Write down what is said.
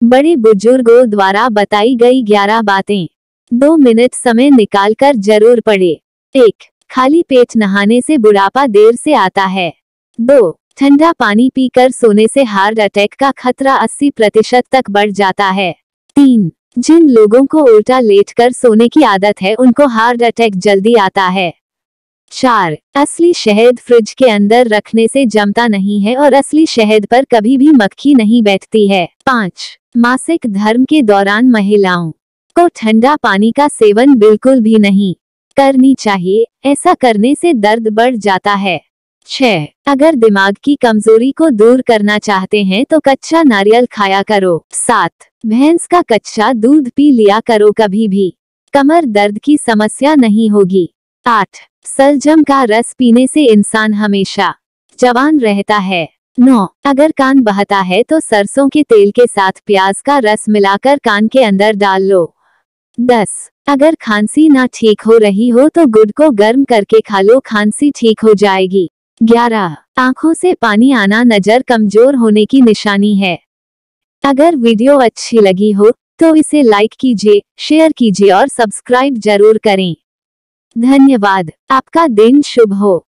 बड़े बुजुर्गों द्वारा बताई गई 11 बातें। 2 मिनट समय निकालकर जरूर पढ़े। 1. खाली पेट नहाने से बुढ़ापा देर से आता है। 2. ठंडा पानी पीकर सोने से हार्ट अटैक का खतरा 80% तक बढ़ जाता है। 3. जिन लोगों को उल्टा लेटकर सोने की आदत है उनको हार्ट अटैक जल्दी आता है। 4. असली शहद फ्रिज के अंदर रखने से जमता नहीं है और असली शहद पर कभी भी मक्खी नहीं बैठती है। 5. मासिक धर्म के दौरान महिलाओं को ठंडा पानी का सेवन बिल्कुल भी नहीं करनी चाहिए, ऐसा करने से दर्द बढ़ जाता है। 6. अगर दिमाग की कमजोरी को दूर करना चाहते हैं तो कच्चा नारियल खाया करो। 7. भैंस का कच्चा दूध पी लिया करो, कभी भी कमर दर्द की समस्या नहीं होगी। 8. सलजम का रस पीने से इंसान हमेशा जवान रहता है। 9. अगर कान बहता है तो सरसों के तेल के साथ प्याज का रस मिलाकर कान के अंदर डाल लो। 10. अगर खांसी ना ठीक हो रही हो तो गुड़ को गर्म करके खा लो, खांसी ठीक हो जाएगी। 11. आंखों से पानी आना नजर कमजोर होने की निशानी है। अगर वीडियो अच्छी लगी हो तो इसे लाइक कीजिए, शेयर कीजिए और सब्सक्राइब जरूर करें। धन्यवाद। आपका दिन शुभ हो।